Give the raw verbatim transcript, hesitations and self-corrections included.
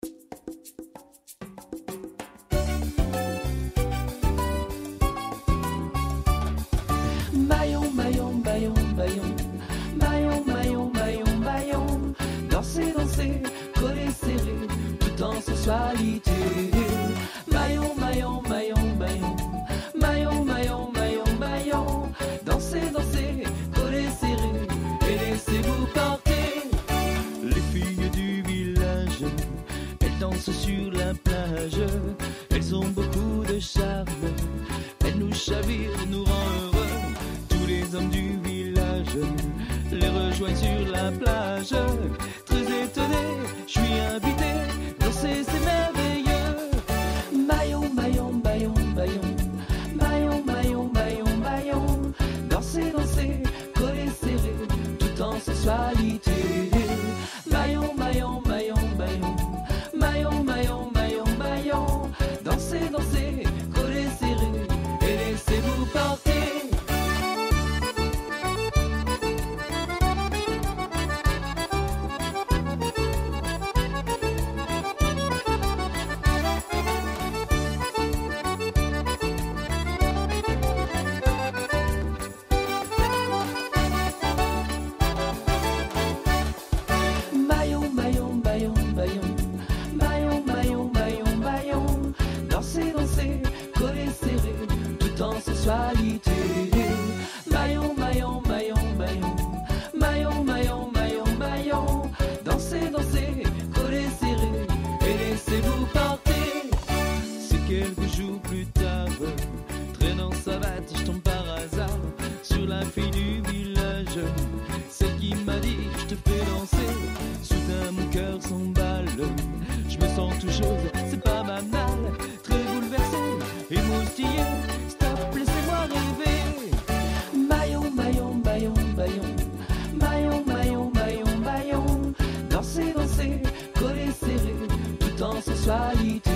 Maillon, maillon, maillon, maillon, maillon, maillon, maillon, maillon, danser, danser, coller, serrer, tout en sensualité. Maillon, maillon, maillon, maillon, maillon, maillon, maillon, maillon, danser, danser, coller, serrer, et laissez-vous porter. Les filles du village, elles dansent sur la plage, elles ont beaucoup de charme, elles nous chavirent, nous rendent heureux. Les hommes du village les rejoignent sur la plage. Très étonné, je suis invité, danser c'est merveilleux. Maillon, maillon, maillon, maillon, maillon, maillon, maillon, maillon, danser, danser, coller, serrer, tout en sensualité. Maillon, maillon, maillon, maillon, maillon, maillon, maillon, maillon, danser, danser, coller, serrer, et laissez-vous porter. Coller, serrer, tout en sensualité. Maillon, maillon, maillon, maillon, maillon, maillon, maillon, maillon, danser, danser, coller, serrer, et laissez-vous porter. C'est quelques jours plus tard, traînant sa batte, je tombe par hasard sur la fille du village, celle qui m'a dit je te fais danser. Soudain mon cœur s'emballe, je me sens tout chose, c'est pas banal, très bouleversé, émoustillé, stop, laissez-moi rêver. Maillon, maillon, maillon, maillon, maillon, maillon, maillon, maillon, danser, danser, coller, serrer, tout en sensualité.